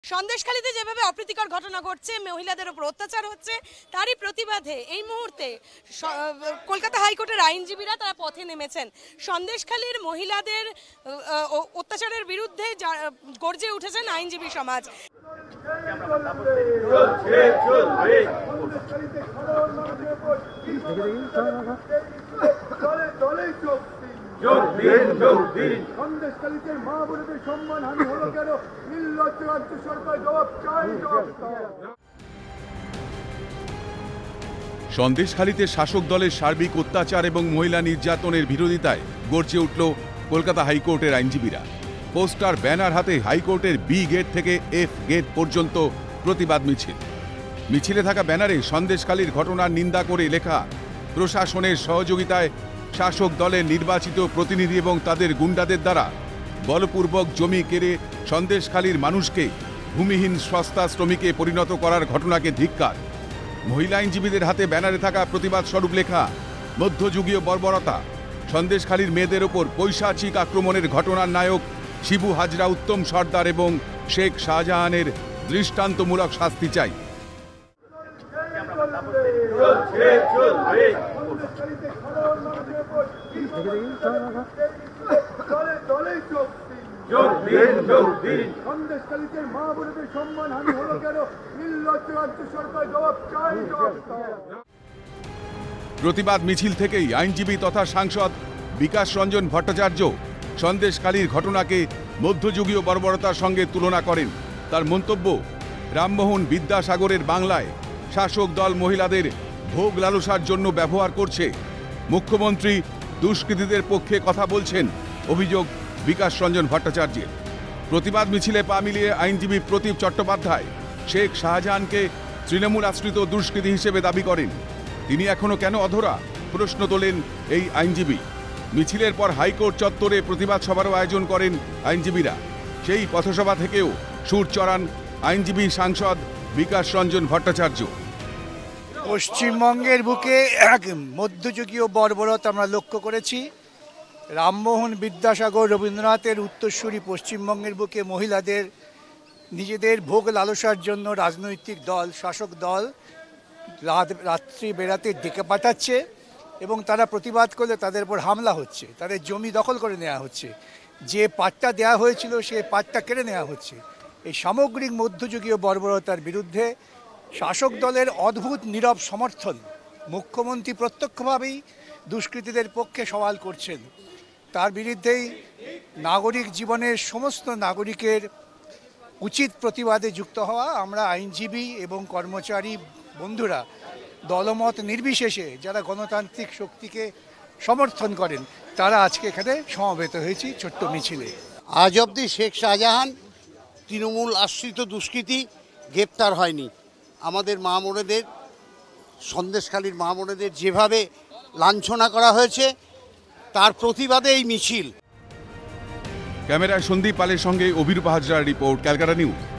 সন্দেশখালীতে যেভাবে অপ্রীতিকর ঘটনা ঘটছে, মহিলাদের উপর অত্যাচার হচ্ছে, তারই প্রতিবাদে এই মুহূর্তে কলকাতা হাইকোর্টের আইনজীবীরা তারা পথে নেমেছেন। সন্দেশখালীর মহিলাদের অত্যাচারের বিরুদ্ধে গর্জে উঠেছেন আইনজীবী সমাজ। সন্দেশখালীতে শাসক দলের সার্বিক অত্যাচার এবং মহিলা নির্যাতনের বিরোধিতায় গর্জে উঠল কলকাতা হাইকোর্টের আইনজীবীরা। পোস্টার, ব্যানার হাতে হাইকোর্টের বি গেট থেকে এফ গেট পর্যন্ত প্রতিবাদ মিছিল। মিছিলে থাকা ব্যানারে সন্দেশখালীর ঘটনার নিন্দা করে লেখা, প্রশাসনের সহযোগিতায় শাসক দলের নির্বাচিত প্রতিনিধি এবং তাদের গুন্ডাদের দ্বারা বলপূর্বক জমি কেড়ে সন্দেশখালীর মানুষকে ভূমিহীন সস্তা শ্রমিকে পরিণত করার ঘটনাকে ধিক্কার। মহিলা আইনজীবীদের হাতে ব্যানারে থাকা প্রতিবাদ স্বরূপ লেখা, মধ্যযুগীয় বর্বরতা, সন্দেশখালীর মেয়েদের ওপর পৈশাচিক আক্রমণের ঘটনার নায়ক শিবু হাজরা, উত্তম সর্দার এবং শেখ শাহজাহানের দৃষ্টান্তমূলক শাস্তি চাই। প্রতিবাদ মিছিল থেকেই আইনজীবী তথা সাংসদ বিকাশ রঞ্জন ভট্টাচার্য সন্দেশখালীর ঘটনাকে মধ্যযুগীয় বর্বরতার সঙ্গে তুলনা করেন। তার মন্তব্য, রামমোহন বিদ্যাসাগরের বাংলায় শাসক দল মহিলাদের ভোগ লালসার জন্য ব্যবহার করছে। মুখ্যমন্ত্রী দুষ্কৃতীদের পক্ষে কথা বলছেন, অভিযোগ বিকাশ রঞ্জন ভট্টাচার্যের। প্রতিবাদ মিছিলে পা মিলিয়ে আইনজীবী প্রদীপ চট্টোপাধ্যায় শেখ শাহজাহানকে তৃণমূল আশ্রিত দুষ্কৃতী হিসেবে দাবি করেন। তিনি এখনো কেন অধরা প্রশ্ন তোলেন এই আইনজীবী। মিছিলের পর হাইকোর্ট চত্বরে প্রতিবাদ সভারও আয়োজন করেন আইনজীবীরা। সেই পথসভা থেকেও সুর চড়ান আইনজীবী সাংসদ বিকাশ রঞ্জন ভট্টাচার্য। পশ্চিমবঙ্গের বুকে এক মধ্যযুগীয় বর্বরতা আমরা লক্ষ্য করেছি। রামমোহন বিদ্যাসাগর রবীন্দ্রনাথের উত্তরসূরি পশ্চিমবঙ্গের বুকে মহিলাদের নিজেদের ভোগ লালসার জন্য রাজনৈতিক দল, শাসক দল রাত্রি বেড়াতে ডেকে পাঠাচ্ছে এবং তারা প্রতিবাদ করলে তাদের উপর হামলা হচ্ছে, তাদের জমি দখল করে নেওয়া হচ্ছে, যে পাট্টা দেওয়া হয়েছিল সে পাট্টা কেড়ে নেওয়া হচ্ছে। এই সামগ্রিক মধ্যযুগীয় বর্বরতার বিরুদ্ধে শাসক দলের অদ্ভুত নীরব সমর্থন। মুখ্যমন্ত্রী প্রত্যক্ষভাবেই দুষ্কৃতীদের পক্ষে সওয়াল করছেন। তার বিরুদ্ধেই নাগরিক জীবনের সমস্ত নাগরিকের উচিত প্রতিবাদে যুক্ত হওয়া। আমরা আইনজীবী এবং কর্মচারী বন্ধুরা দলমত নির্বিশেষে যারা গণতান্ত্রিক শক্তিকে সমর্থন করেন তারা আজকে এখানে সমবেত হয়েছি ছোট্ট মিছিলে। আজ অবধি শেখ শাহজাহান তৃণমূল আশ্রিত দুষ্কৃতী গ্রেপ্তার হয়নি। আমাদের মা বোনেদের, সন্দেশখালীর মা বোনেদের যেভাবে লাঞ্ছনা করা হয়েছে তার প্রতিবাদে এই মিছিল। ক্যামেরায় সন্দীপ পালের সঙ্গে অভিরূপা হাজরার রিপোর্ট, ক্যালকাটা নিউজ।